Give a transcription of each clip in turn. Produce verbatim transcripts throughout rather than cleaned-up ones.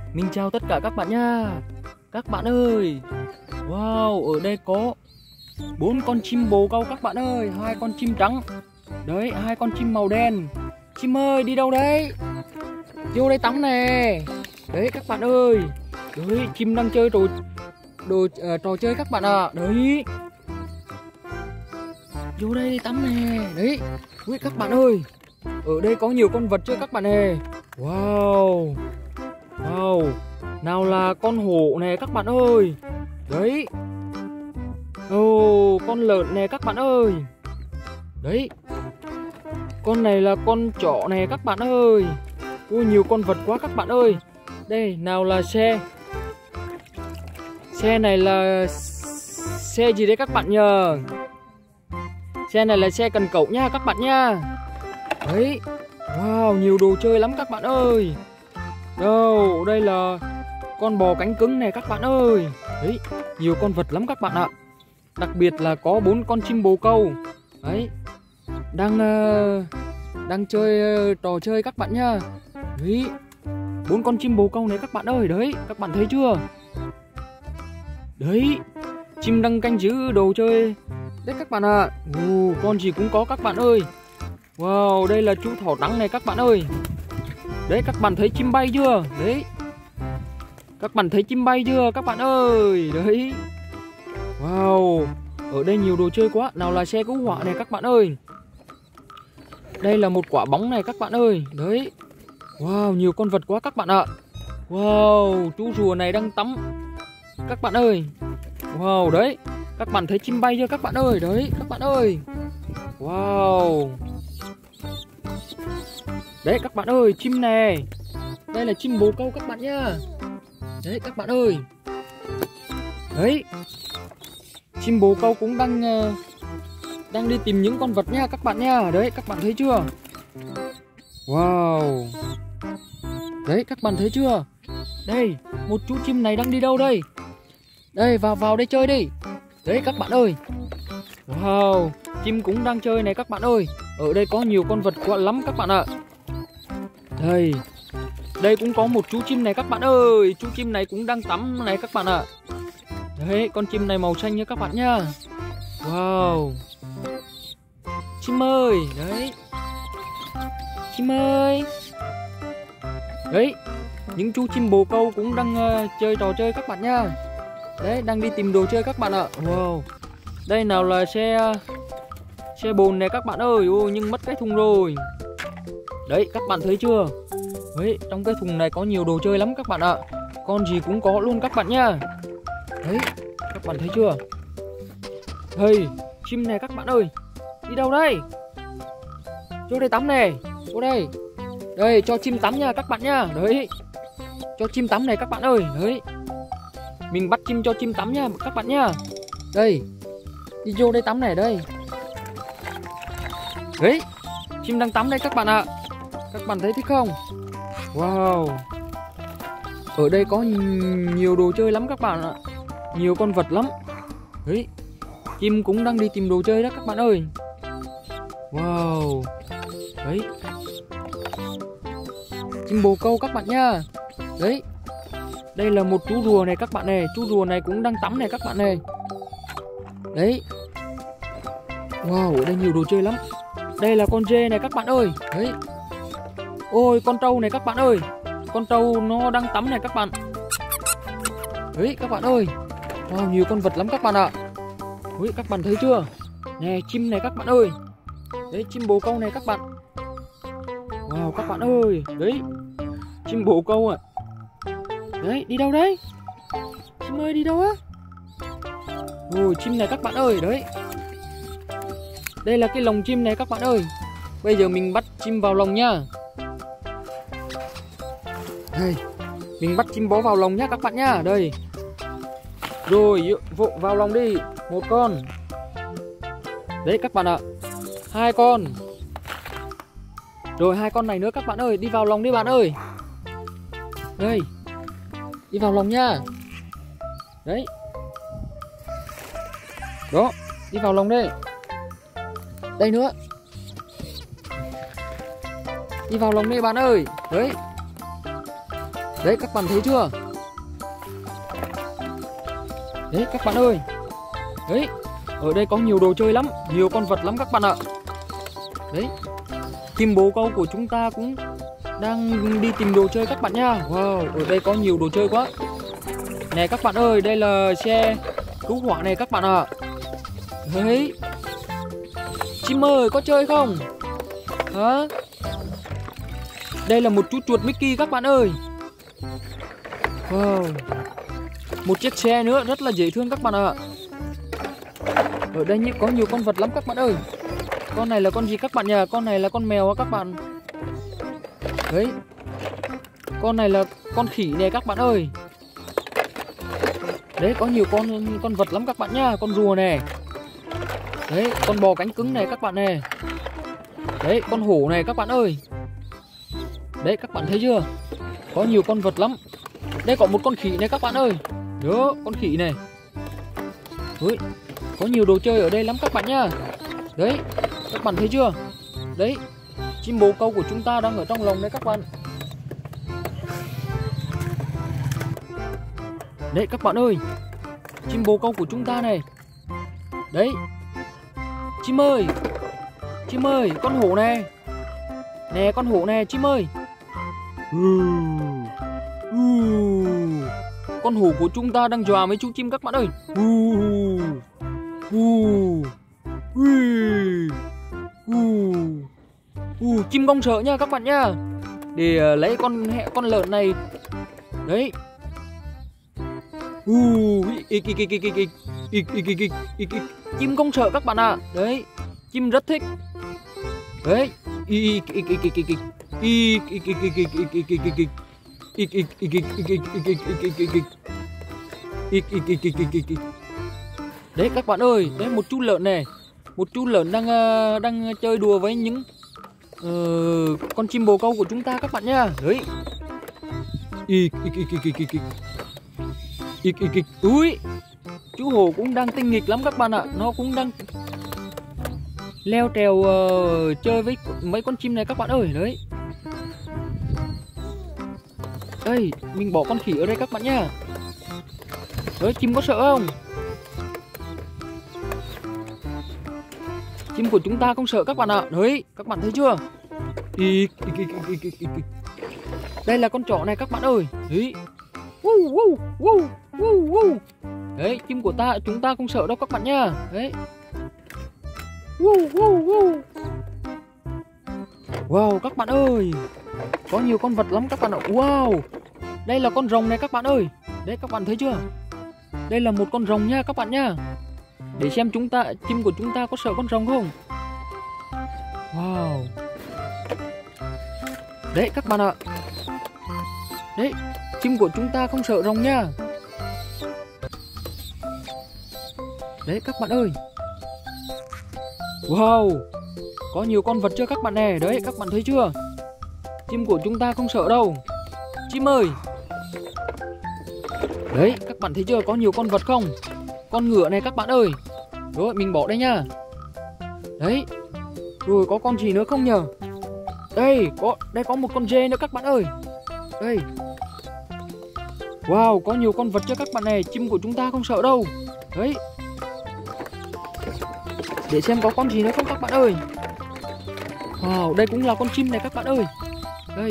Mình chào tất cả các bạn nha. Các bạn ơi, wow, ở đây có bốn con chim bồ câu các bạn ơi, hai con chim trắng. Đấy, hai con chim màu đen. Chim ơi, đi đâu đấy? Vô đây tắm nè. Đấy các bạn ơi. Đấy, chim đang chơi đồ đồ uh, trò chơi các bạn ạ. À. Đấy. Vô đây tắm nè. Đấy. Ui các bạn ơi. Ở đây có nhiều con vật chơi các bạn nè. Wow. Wow. Nào là con hổ nè các bạn ơi. Đấy. Ồ, oh, con lợn nè các bạn ơi. Đấy. Con này là con chó nè các bạn ơi. Ôi, nhiều con vật quá các bạn ơi. Đây, nào là xe. Xe này là xe gì đấy các bạn nhờ? Xe này là xe cần cẩu nha các bạn nha. Đấy. Wow, nhiều đồ chơi lắm các bạn ơi. Đâu, đây là con bò cánh cứng này các bạn ơi. Đấy, nhiều con vật lắm các bạn ạ. Đặc biệt là có bốn con chim bồ câu. Đấy. Đang uh, đang chơi uh, trò chơi các bạn nha. Đấy. Bốn con chim bồ câu này các bạn ơi. Đấy, các bạn thấy chưa? Đấy. Chim đang canh giữ đồ chơi. Đấy các bạn ạ. À. Ồ, con gì cũng có các bạn ơi. Wow, đây là chú thỏ trắng này các bạn ơi. Đấy, các bạn thấy chim bay chưa? Đấy. Các bạn thấy chim bay chưa các bạn ơi? Đấy. Wow, ở đây nhiều đồ chơi quá. Nào là xe cứu hỏa này các bạn ơi. Đây là một quả bóng này các bạn ơi. Đấy. Wow, nhiều con vật quá các bạn ạ. Wow, chú rùa này đang tắm các bạn ơi. Wow, đấy. Các bạn thấy chim bay chưa các bạn ơi? Đấy, các bạn ơi. Wow. Đấy các bạn ơi, chim nè. Đây là chim bồ câu các bạn nhá. Đấy các bạn ơi. Đấy. Chim bồ câu cũng đang uh, đang đi tìm những con vật nha các bạn nha. Đấy, các bạn thấy chưa? Wow. Đấy, các bạn thấy chưa? Đây, một chú chim này đang đi đâu đây? Đây, vào vào đây chơi đi. Đấy các bạn ơi. Wow, chim cũng đang chơi này các bạn ơi. Ở đây có nhiều con vật quá lắm các bạn ạ. Đây. Đây cũng có một chú chim này các bạn ơi. Chú chim này cũng đang tắm này các bạn ạ. Đấy, con chim này màu xanh nha các bạn nhá. Wow. Chim ơi, đấy. Chim ơi. Đấy, những chú chim bồ câu cũng đang uh, chơi trò chơi các bạn nhá. Đấy, đang đi tìm đồ chơi các bạn ạ. Wow. Đây nào là xe xe bồn này các bạn ơi. Ôi, nhưng mất cái thùng rồi. Đấy, các bạn thấy chưa? Đấy, trong cái thùng này có nhiều đồ chơi lắm các bạn ạ. Con gì cũng có luôn các bạn nhá. Đấy, các bạn thấy chưa? Hey, chim này các bạn ơi. Đi đâu đây? Vô đây tắm này. Vô đây. Đây, cho chim tắm nha các bạn nhá. Đấy. Cho chim tắm này các bạn ơi. Đấy. Mình bắt chim cho chim tắm nha các bạn nhá. Đây. Đi vô đây tắm này đây. Đấy. Chim đang tắm đây các bạn ạ. Các bạn thấy thích không? Wow. Ở đây có nhiều đồ chơi lắm các bạn ạ. Nhiều con vật lắm. Đấy. Chim cũng đang đi tìm đồ chơi đó các bạn ơi. Wow. Đấy. Chim bồ câu các bạn nha. Đấy. Đây là một chú rùa này các bạn này. Chú rùa này cũng đang tắm này các bạn này. Đấy. Wow, ở đây nhiều đồ chơi lắm. Đây là con dê này các bạn ơi. Đấy. Ôi, con trâu này các bạn ơi. Con trâu nó đang tắm này các bạn. Đấy các bạn ơi. Wow, nhiều con vật lắm các bạn ạ. Đấy, các bạn thấy chưa? Nè, chim này các bạn ơi. Đấy, chim bồ câu này các bạn. Wow, các bạn ơi. Đấy, chim bồ câu à. Đấy, đi đâu đấy? Chim ơi, đi đâu á? Ôi, chim này các bạn ơi. Đấy. Đây là cái lồng chim này các bạn ơi. Bây giờ mình bắt chim vào lồng nha. Đây, mình bắt chim bó vào lồng nhá các bạn nhá. Đây. Rồi, vội vào lồng đi. Một con. Đấy các bạn ạ. Hai con. Rồi hai con này nữa các bạn ơi. Đi vào lồng đi bạn ơi. Đây. Đi vào lồng nha. Đấy. Đó. Đi vào lồng đây. Đây nữa. Đi vào lồng đi bạn ơi. Đấy. Đấy các bạn thấy chưa? Đấy các bạn ơi. Đấy, ở đây có nhiều đồ chơi lắm, nhiều con vật lắm các bạn ạ. Đấy, chim bồ câu của chúng ta cũng đang đi tìm đồ chơi các bạn nha. Wow, ở đây có nhiều đồ chơi quá. Này các bạn ơi, đây là xe cứu hỏa này các bạn ạ. Đấy, chim ơi có chơi không? Hả? Đây là một chú chuột Mickey các bạn ơi. Wow, một chiếc xe nữa rất là dễ thương các bạn ạ. Ở đây có nhiều con vật lắm các bạn ơi. Con này là con gì các bạn nhỉ? Con này là con mèo các bạn. Đấy, con này là con khỉ này các bạn ơi. Đấy, có nhiều con con vật lắm các bạn nhá. Con rùa này. Đấy, con bò cánh cứng này các bạn này. Đấy, con hổ này các bạn ơi. Đấy, các bạn thấy chưa? Có nhiều con vật lắm. Đây có một con khỉ này các bạn ơi. Đó, con khỉ này. Đấy, có nhiều đồ chơi ở đây lắm các bạn nhá. Đấy, các bạn thấy chưa? Đấy, chim bồ câu của chúng ta đang ở trong lồng đấy các bạn. Đấy các bạn ơi, chim bồ câu của chúng ta này. Đấy, chim ơi, chim ơi, con hổ này. Nè con hổ này, chim ơi. Ừ. Ừ. Con hổ của chúng ta đang dọa mấy chú chim các bạn ơi. Ừ. Ừ. Ừ. Ừ. Ừ. Chim không sợ nha các bạn nha. Để uh, lấy con con lợn này. Đấy. Ừ. Ik, ik, ik, ik, ik, ik, ik, ik, ik, ik, ik. Chim không sợ các bạn ạ. Đấy, chim rất thích. Đấy. Ik, ik, ik, ik, ik, ik. Ik, ik, ik, ik, ik, ik, ik, ik, ik, ik. Ik, ik, ik, ik, ik, ik, ik, ik, ik, ik, ik. Ik, ik, ik, ik, ik, ik, ik. Đấy các bạn ơi, đấy một chú lợn này. Một chú lợn đang uh, đang chơi đùa với những uh, con chim bồ câu của chúng ta các bạn nha. Đấy. Ik, ik, ik, ik, ik, ik, ik. Ik, ik, ik. Úi, chú hổ cũng đang tinh nghịch lắm các bạn ạ. Nó cũng đang leo trèo uh, chơi với mấy con chim này các bạn ơi. Đấy. Đây, mình bỏ con khỉ ở đây các bạn nha. Đấy, chim có sợ không? Chim của chúng ta không sợ các bạn ạ. Đấy, các bạn thấy chưa? Ik, ik, ik, ik, ik, ik. Đây là con chó này các bạn ơi. Đấy. Woo, woo, woo, woo, woo. Đấy, chim của ta chúng ta không sợ đâu các bạn nha. Đấy. Woo, woo, woo. Wow các bạn ơi, có nhiều con vật lắm các bạn ạ. Wow, đây là con rồng này các bạn ơi. Đấy các bạn thấy chưa? Đây là một con rồng nha các bạn nha. Để xem chúng ta chim của chúng ta có sợ con rồng không. Wow. Đấy các bạn ạ. Đấy, chim của chúng ta không sợ rồng nha. Đấy các bạn ơi. Wow, có nhiều con vật chưa các bạn nè. Đấy các bạn thấy chưa? Chim của chúng ta không sợ đâu. Chim ơi. Đấy các bạn thấy chưa, có nhiều con vật không? Con ngựa này các bạn ơi. Rồi mình bỏ đây nha. Đấy. Rồi có con gì nữa không nhờ? Đây có đây có một con dê nữa các bạn ơi. Đây. Wow, có nhiều con vật chưa các bạn này. Chim của chúng ta không sợ đâu. Đấy. Để xem có con gì nữa không các bạn ơi. Wow, đây cũng là con chim này các bạn ơi. Đây.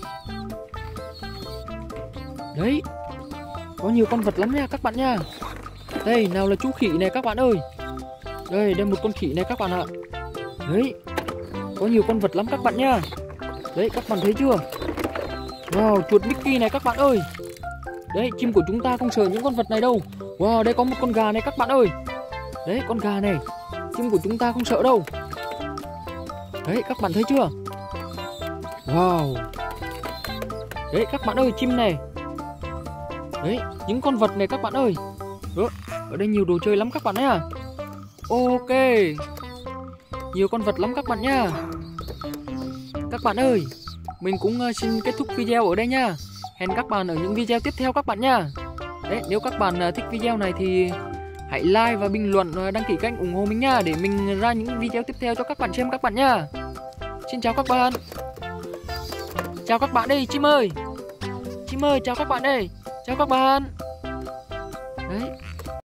Đấy. Có nhiều con vật lắm nha các bạn nha. Đây, nào là chú khỉ này các bạn ơi. Đây, đây một con khỉ này các bạn ạ. Đấy. Có nhiều con vật lắm các bạn nha. Đấy, các bạn thấy chưa? Wow, chuột Mickey này các bạn ơi. Đấy, chim của chúng ta không sợ những con vật này đâu. Wow, đây có một con gà này các bạn ơi. Đấy, con gà này. Chim của chúng ta không sợ đâu. Đấy, các bạn thấy chưa? Wow. Đấy, các bạn ơi, chim này. Đấy, những con vật này các bạn ơi. Đó, ở đây nhiều đồ chơi lắm các bạn nhá. Ok. Nhiều con vật lắm các bạn nha. Các bạn ơi, mình cũng xin kết thúc video ở đây nha. Hẹn các bạn ở những video tiếp theo các bạn nha. Đấy, nếu các bạn thích video này thì hãy like và bình luận và đăng ký kênh ủng hộ mình nha, để mình ra những video tiếp theo cho các bạn xem các bạn nha. Xin chào các bạn. Chào các bạn đi chim ơi. chim ơi, chào các bạn đây. Chào các bạn.